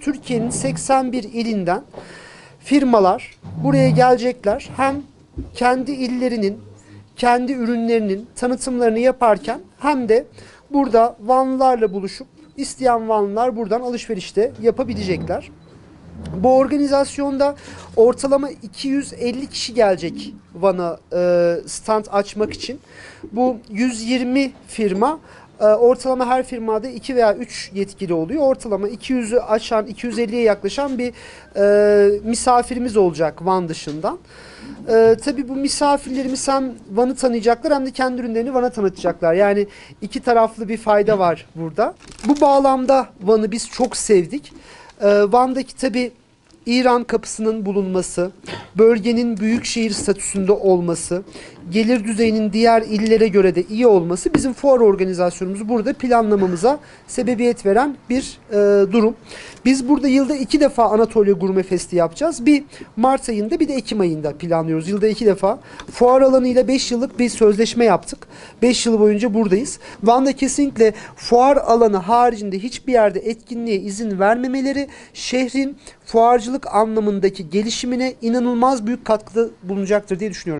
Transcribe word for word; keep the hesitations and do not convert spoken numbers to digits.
Türkiye'nin seksen bir ilinden firmalar buraya gelecekler. Hem kendi illerinin, kendi ürünlerinin tanıtımlarını yaparken hem de burada Vanlılarla buluşup isteyen Vanlılar buradan alışverişte yapabilecekler. Bu organizasyonda ortalama iki yüz elli kişi gelecek Van'a e, stand açmak için. Bu yüz yirmi firma, e, ortalama her firmada iki veya üç yetkili oluyor. Ortalama iki yüzü aşan, iki yüz elliye yaklaşan bir e, misafirimiz olacak Van dışından. Ee, tabii bu misafirlerimiz hem Van'ı tanıyacaklar hem de kendi ürünlerini Van'a tanıtacaklar. Yani iki taraflı bir fayda var burada. Bu bağlamda Van'ı biz çok sevdik. Ee, Van'daki tabii İran kapısının bulunması, bölgenin büyük şehir statüsünde olması, gelir düzeyinin diğer illere göre de iyi olması bizim fuar organizasyonumuzu burada planlamamıza sebebiyet veren bir e, durum. Biz burada yılda iki defa Anatolia Gurme Festi yapacağız. Bir Mart ayında, bir de Ekim ayında planlıyoruz. Yılda iki defa. Fuar alanıyla beş yıllık bir sözleşme yaptık. beş yıl boyunca buradayız. Van'da kesinlikle fuar alanı haricinde hiçbir yerde etkinliğe izin vermemeleri şehrin fuarcılık anlamındaki gelişimine inanılmaz büyük katkıda bulunacaktır diye düşünüyorum.